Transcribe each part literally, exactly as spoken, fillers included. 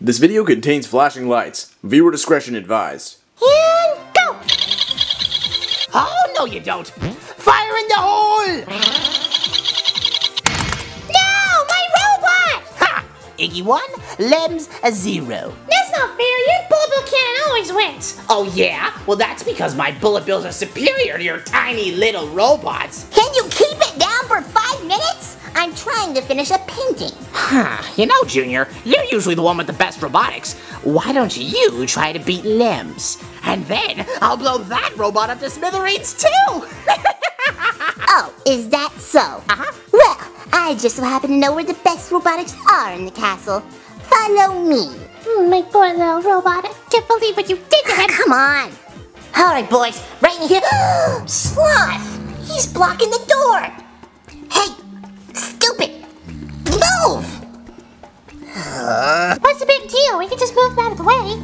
This video contains flashing lights. Viewer discretion advised. And go! Oh, no you don't! Fire in the hole! No, my robot! Ha! Iggy one, Lems a zero. That's not fair. Your bullet bill cannon always wins. Oh yeah? Well that's because my bullet bills are superior to your tiny little robots. Can you keep it down for five minutes? I'm trying to finish a painting. Huh, you know, Junior, you're usually the one with the best robotics. Why don't you try to beat Lems? And then I'll blow that robot up to smithereens too! Oh, is that so? Uh-huh. Well, I just so happen to know where the best robotics are in the castle. Follow me. Mm, my poor little robot. I can't believe what you did to him. Come on. All right, boys, right in here. Sloth! He's blocking the door. Hey, stupid! Move! What's the big deal? We can just move out of the way.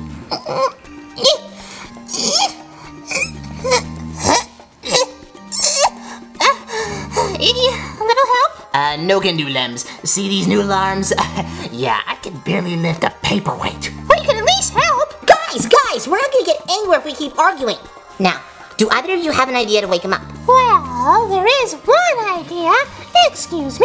Iggy, a little help? Uh, no can do, Lems. See these new alarms? Yeah, I can barely lift a paperweight. Well, you can at least help. Guys, guys, we're not gonna get anywhere if we keep arguing. Now, do either of you have an idea to wake him up? Well, there is one idea. Excuse me.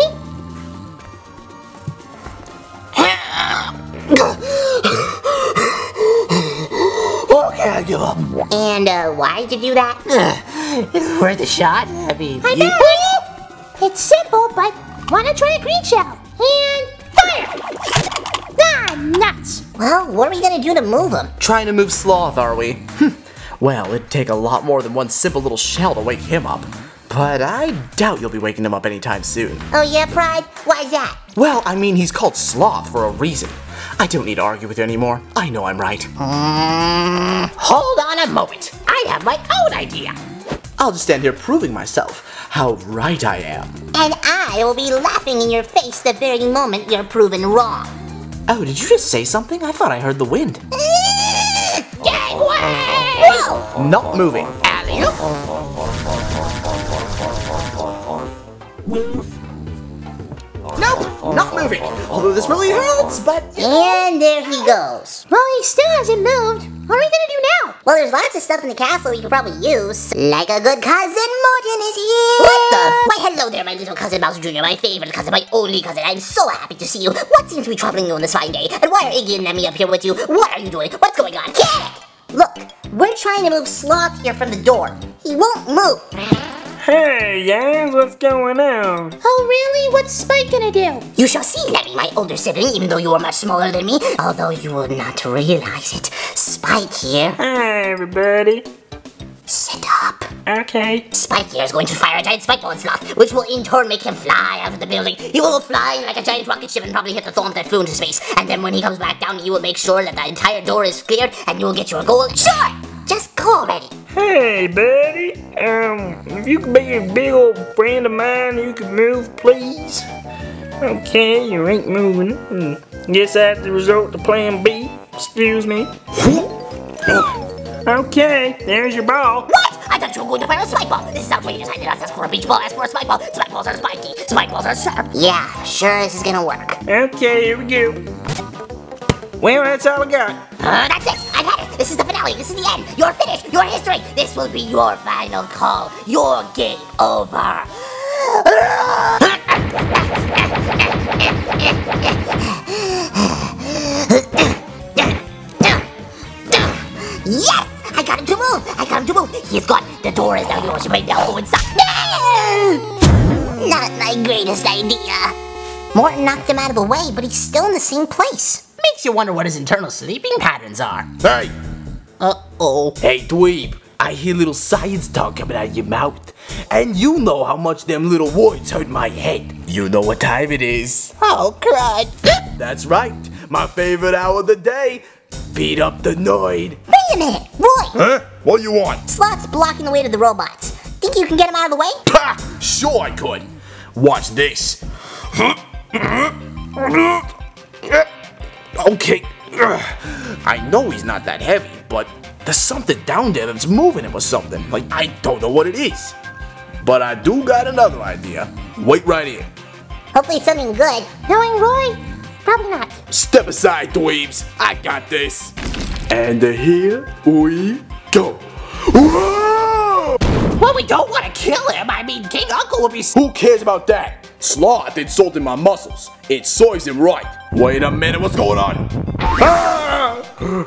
Okay, I give up. And uh, why did you do that? Worth a shot? I mean, I you- know. It's simple, but why not try a green shell? And fire! Ah, nuts! Well, what are we gonna do to move him? Trying to move Sloth, are we? Well, it'd take a lot more than one simple little shell to wake him up. But I doubt you'll be waking him up anytime soon. Oh yeah, Pride? Why's that? Well, I mean, he's called Sloth for a reason. I don't need to argue with you anymore. I know I'm right. Mm, hold on a moment. I have my own idea. I'll just stand here proving myself how right I am. And I will be laughing in your face the very moment you're proven wrong. Oh, did you just say something? I thought I heard the wind. Gangway! Whoa! Not moving. Alley-oop. Nope, not moving. Although this really hurts, but... And there he goes. Well, he still hasn't moved. What are we gonna do now? Well, there's lots of stuff in the castle we could probably use. Like a good cousin, Morton is here. What the? Why, hello there, my little cousin Mouse Junior, my favorite cousin, my only cousin. I'm so happy to see you. What seems to be troubling you on this fine day? And why are Iggy and Lemmy up here with you? What are you doing? What's going on? Cat! Look, we're trying to move Sloth here from the door. He won't move. Hey guys, what's going on? Oh, really? What's Spike gonna do? You shall see, Lemmy, my older sibling, even though you are much smaller than me. Although you will not realize it. Spike here. Hi everybody. Sit up. Okay. Spike here is going to fire a giant spike ball at Sloth, which will in turn make him fly out of the building. He will go flying like a giant rocket ship and probably hit the thorn that flew into space. And then when he comes back down, you will make sure that the entire door is cleared and you will get your goal. Sure! Just go already. Hey buddy. Um, if you could be a big old friend of mine, you could move, please. Okay, you ain't moving. Hmm. Guess I have to resort to plan B. Excuse me. Okay, there's your ball. What? I thought you were going to fire a spike ball. This is outrageous. I did not ask for a beach ball. I asked for a spike ball. Spike balls are spiky. Spike balls are sharp. Yeah, sure this is gonna work. Okay, here we go. Well, that's all I got. Uh, that's it. I've had it. This is the finale. This is the end. You're finished. You're history. This will be your final call. Your game over. Yes! I got him to move! I got him to move! He is gone! The door is now yours. You may now go inside. Not my greatest idea. Morton knocked him out of the way, but he's still in the same place. Makes you wonder what his internal sleeping patterns are. Hey! Uh-oh. Hey, dweeb. I hear little science talk coming out of your mouth. And you know how much them little words hurt my head. You know what time it is. Oh, crud. That's right. My favorite hour of the day. Beat up the Noid. Wait a minute! Roy! Huh? What do you want? Sloth's blocking the way to the robots. Think you can get him out of the way? Ha! Sure I could. Watch this. Okay. I know he's not that heavy, but there's something down there that's moving him or something. Like, I don't know what it is. But I do got another idea. Wait right here. Hopefully it's something good. Knowing Roy, Probably not. Step aside, dweebs. I got this. And here we go. Whoa! Well, we don't want to kill him. I mean, King Uncle would be... Who cares about that? Sloth insulted my muscles. It serves him right. Wait a minute, what's going on? Ah!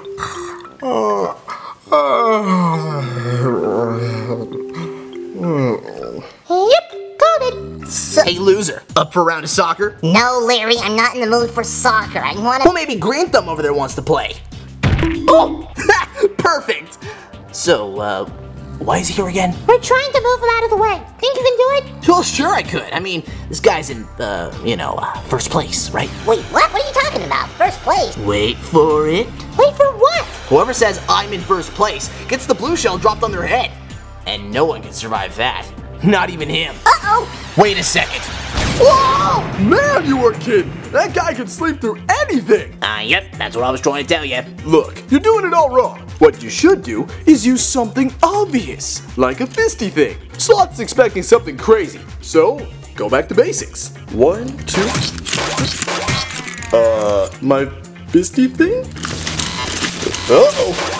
Yep, got it. So, Hey, loser, up for a round of soccer? no, Larry, I'm not in the mood for soccer. I wanna... Well, maybe Green Thumb over there wants to play. Oh! Perfect! So, uh, why is he here again? We're trying to move him out of the way. Think you can do it? Well, sure I could. I mean, this guy's in, uh, you know, uh, first place, right? Wait, what? What are you talking about? First place? Wait for it. Wait for what? Whoever says I'm in first place gets the blue shell dropped on their head. And no one can survive that. Not even him. Uh-oh! Wait a second. Whoa! Man, you were kidding. That guy can sleep through anything. Uh, yep, that's what I was trying to tell you. Look, you're doing it all wrong. What you should do is use something obvious, like a fisty thing. Sloth's expecting something crazy, so go back to basics. One, two, uh, my fisty thing? Uh-oh.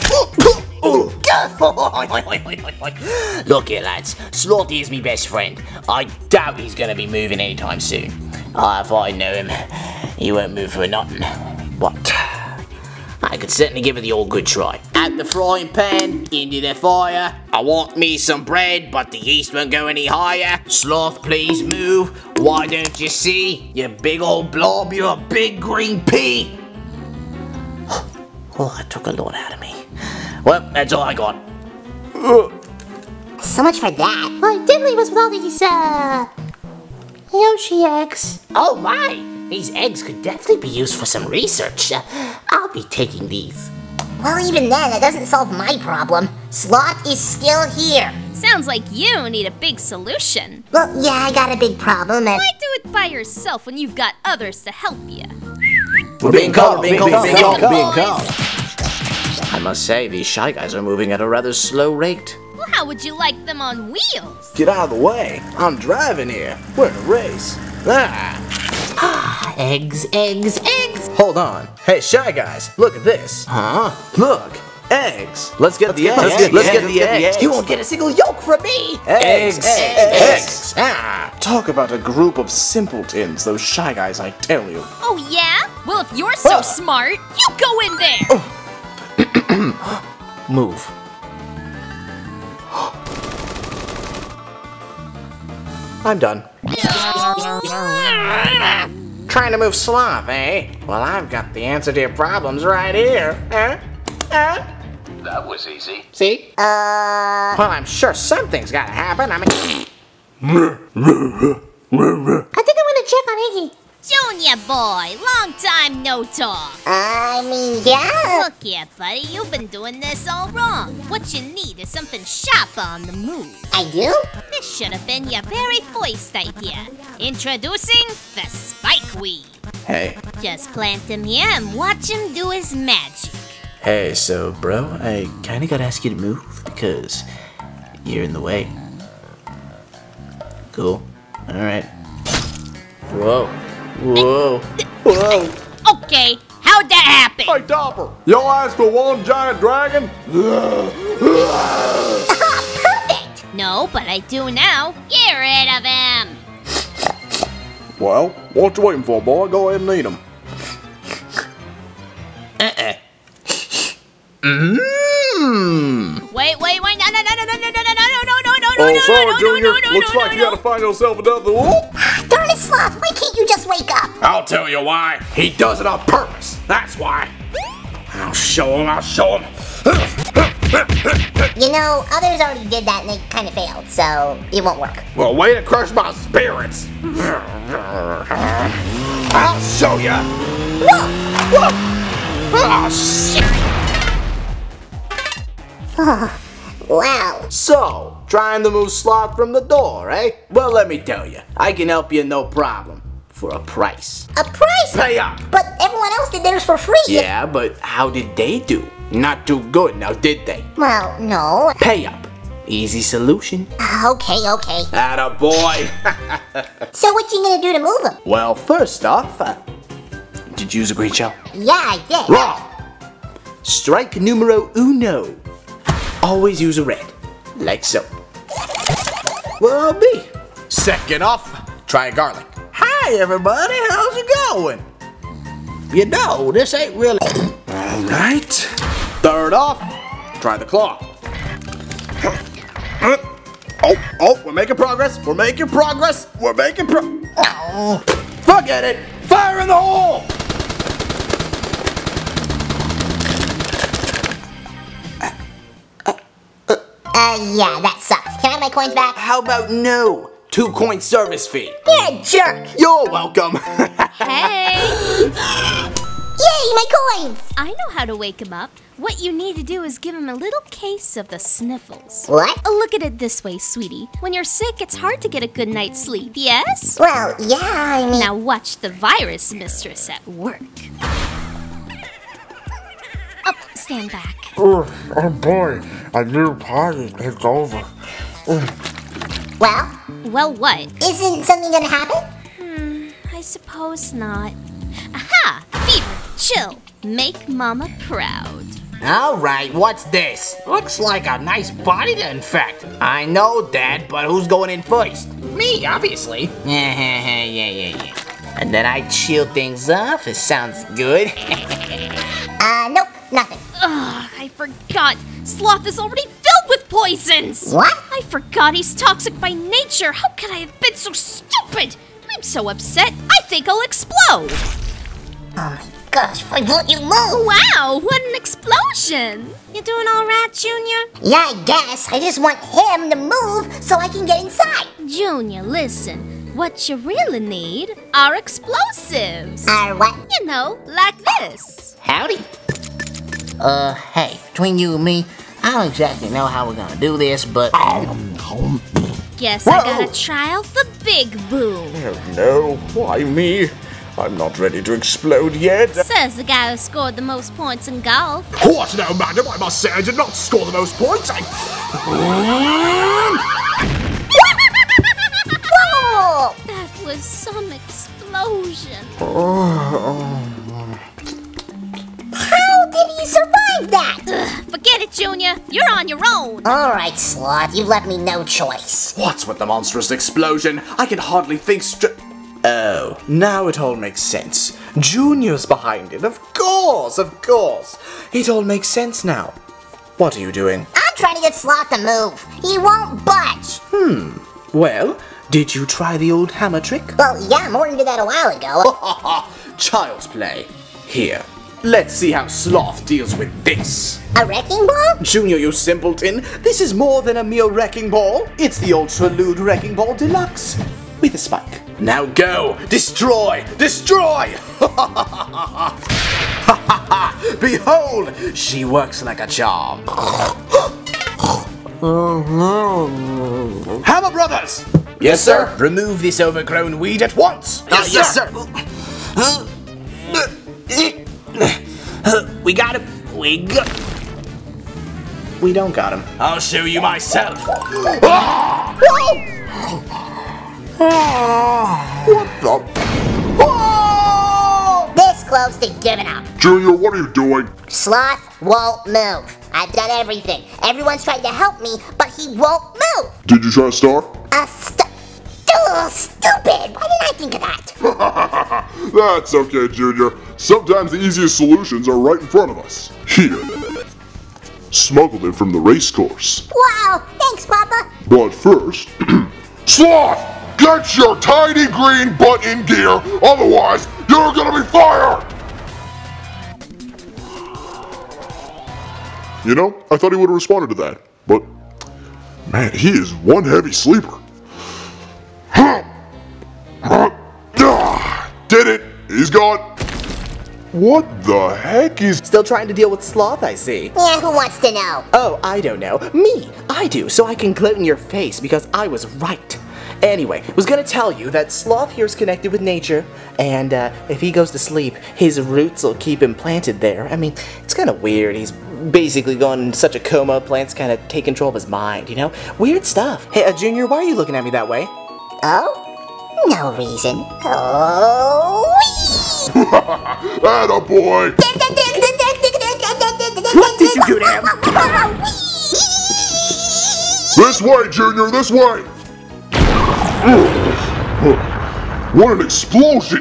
Look here, lads. Slothy is my best friend. I doubt he's gonna be moving anytime soon. Uh, if I know him, he won't move for nothing. What? I could certainly give it the old good try. Out the frying pan, into the fire. I want me some bread, but the yeast won't go any higher. Sloth, please move. Why don't you see? You big old blob, you're a big green pea. Oh, that took a lot out of me. Well, that's all I got. So much for that. Well, he did leave us with all these, uh... Yoshi eggs. Oh my! These eggs could definitely be used for some research. Uh, I'll be taking these. Well, even then, that doesn't solve my problem. Sloth is still here. Sounds like you need a big solution. Well, yeah, I got a big problem, and... Why do it by yourself when you've got others to help you? We're being called, being called, being called, being called. I must say, these Shy Guys are moving at a rather slow rate. Well, how would you like them on wheels? Get out of the way. I'm driving here. We're in a race. Ah! Eggs, eggs, eggs! Hold on. Hey, Shy Guys, look at this. Huh? Look. Eggs. Let's get the eggs. Let's get, let's get the eggs. You won't get a single yolk from me! Eggs. Eggs, eggs. Ah, talk about a group of simpletons, those Shy Guys, I tell you. Oh, yeah? Well, if you're so Ah. smart, you go in there! Move. I'm done. Trying to move Sloth, eh? Well, I've got the answer to your problems right here. Huh? Huh? That was easy. See? Uh... Well, I'm sure something's gotta happen. I mean... I think I'm gonna check on Iggy. Junior boy, long time no talk. I mean, yeah. Look here, buddy, you've been doing this all wrong. What you need is something sharp on the move. I do? This should have been your very first idea. Introducing the spikeweed. Hey. Just plant him here and watch him do his magic. Hey, so, bro, I kinda gotta ask you to move because you're in the way. Cool. Alright. Whoa. Whoa. Whoa. Okay, how'd that happen? Hey, Topper, y'all asked for one giant dragon? Perfect! No, but I do now. Get rid of him. Well, what you waiting for, boy? Go ahead and eat them. Uh-uh. Mmm. Wait, wait, wait, no, no, no, no, no, no, no, no, no, no, no, no, no, Oh, no, sorry, no, Junior. no, no, Looks no, like no, you gotta find yourself another. Whoop. Darn it, Sloth, why can't you just wake up? I'll tell you why. He does it on purpose. That's why. I'll show him. I'll show him. You know, others already did that and they kind of failed, so it won't work. Well, way to crush my spirits. I'll show ya. Whoa! Whoa. Oh, shit. Wow. So, trying to move Sloth from the door, eh? Well, let me tell you, I can help you no problem. For a price. A price? Pay up. But everyone else did theirs for free. Yeah, but how did they do? Not too good, now did they? Well, no. Pay up. Easy solution. Okay, okay. Atta boy. So what you gonna do to move him? Well, first off, uh, Did you use a green shell? Yeah, I did. Wrong! Strike numero uno. Always use a red. Like so. Well, B. Second off, try a garlic. Hi everybody, how's it going? You know, this ain't really... Alright. Third off, try the claw. Oh, oh, we're making progress. We're making progress. We're making pro... Oh, forget it. Fire in the hole! Uh, yeah, that sucks. Can I have my coins back? How about no? Two coin service fee. You're a jerk. You're welcome. Hey! Yay, my coins! I know how to wake him up. What you need to do is give him a little case of the sniffles. What? Oh, look at it this way, sweetie. When you're sick, it's hard to get a good night's sleep, yes? Well, yeah, I mean... Now watch the virus mistress at work. Oh, stand back. Oh, oh boy, a new party is over. Well, Well, what? isn't something gonna happen? Hmm, I suppose not. Aha! Fever, chill, make mama proud. Alright, what's this? Looks like a nice body to infect. I know, Dad, but who's going in first? Me, obviously. Yeah, yeah, yeah, yeah, yeah. And then I chill things off, it sounds good. Uh, nope, nothing. Ugh, I forgot. Sloth is already filled with poisons! What? I forgot he's toxic by nature. How could I have been so stupid? I'm so upset, I think I'll explode. Oh my gosh, I won't you move? Wow, what an explosion! You doing all right, Junior? Yeah, I guess. I just want him to move so I can get inside. Junior, listen. What you really need are explosives. Uh, what? You know, like this. Howdy. Uh, hey, between you and me, I don't exactly know how we're gonna do this, but... Guess I gotta try out the big boom. Oh no, why me? I'm not ready to explode yet. Says the guy who scored the most points in golf. What now, madam? I must say I did not score the most points. I... Whoa! That was some explosion. How did he survive that? Ugh, forget it, Junior. You're on your own. Alright, Sloth, you've left me no choice. What's with the monstrous explosion? I can hardly think straight. Oh, now it all makes sense. Junior's behind it. Of course, of course. It all makes sense now. What are you doing? I'm trying to get Sloth to move. He won't budge. Hmm. Well, did you try the old hammer trick? Well, yeah, Morton did that a while ago. Child's play. Here, let's see how Sloth deals with this. A wrecking ball? Junior, you simpleton, this is more than a mere wrecking ball. It's the Ultra Lewd Wrecking Ball Deluxe. With a spike. Now go! Destroy! Destroy! Behold! She works like a charm. Hammer Brothers! Yes, sir. Remove this overgrown weed at once. Yes, yes sir. We got him. We got... We don't got him. I'll show you myself. What the? Whoa! This close to giving up. Junior, what are you doing? Sloth won't move. I've done everything. Everyone's tried to help me, but he won't move. Did you try to start? Uh, st Ugh, stupid. Why didn't I think of that? That's okay, Junior. Sometimes the easiest solutions are right in front of us. Here. Smuggled it from the race course. Wow, thanks, Papa. But first, Sloth! Get your tiny green butt in gear, otherwise you're gonna be fired! You know, I thought he would have responded to that, but man, he is one heavy sleeper. Did it! He's gone! What the heck is... Still trying to deal with Sloth, I see. Yeah, who wants to know? Oh, I don't know. Me! I do, so I can gloat in your face because I was right. Anyway, was gonna tell you that Sloth here is connected with nature, and uh, if he goes to sleep, his roots will keep him planted there. I mean, it's kind of weird. He's basically gone in such a coma, plants kind of take control of his mind, you know? Weird stuff. Hey, uh, Junior, why are you looking at me that way? Oh? No reason. Oh, wee! Atta boy! What did you do to him? This way, Junior, this way! What an explosion!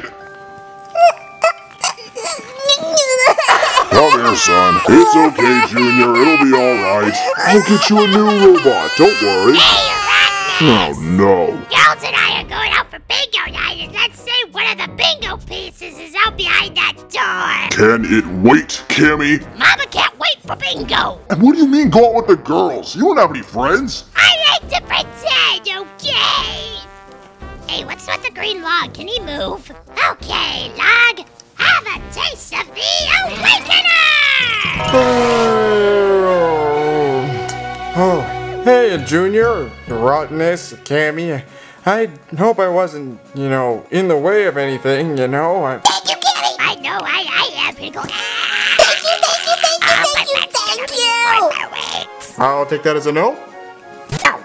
Come here, son. It's okay, Junior. It'll be alright. I'll get you a new robot. Don't worry. Oh, no. Girls and I are going out for bingo night, and let's say one of the bingo pieces is out behind that door. Can it wait, Cammy? Mama can't wait for bingo. And what do you mean go out with the girls? You don't have any friends? I like to pretend, okay? Hey, what's with the green log? Can he move? Okay, log. Have a taste of the Awakener! Oh, hey, Junior, Rottenness, Cammy. I hope I wasn't, you know, in the way of anything, you know. I... Thank you, Cammy! I know, I, I am pretty cool. Thank you, thank you, thank you, thank you, thank you! I'll take that as a no. Oh.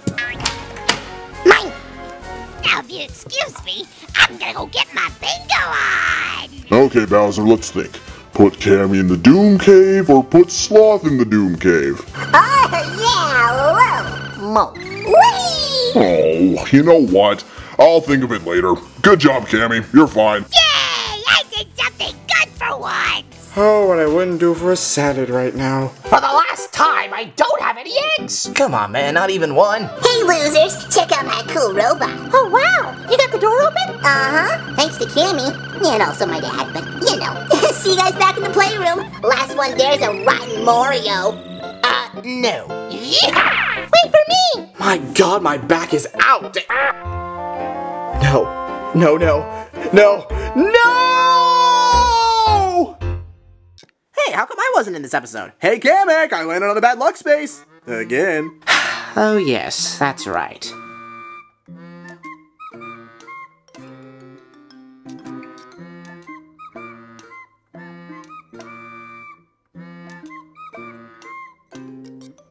Mine! Now, if you excuse me, I'm gonna go get my bingo on! Okay, Bowser, let's think. Put Cammy in the Doom Cave or put Sloth in the Doom Cave? Oh, yeah, whoa, mo. Whee! Oh, you know what? I'll think of it later. Good job, Cammy. You're fine. Yay! I did something good for once! Oh, what I wouldn't do for a salad right now. For the last time, I don't have any eggs. Come on, man, not even one. Hey, losers, check out my cool robot. Oh, wow! You got the door open? Uh-huh, thanks to Cammy, and also my dad, but you know. See you guys back in the playroom. Last one there's a rotten Mario. Uh, no. Yeah! Wait for me! My God, my back is out. No, no, no, no, no! Hey, how come I wasn't in this episode? Hey, Kamek, I landed on the bad luck space. Again. Oh, yes, that's right.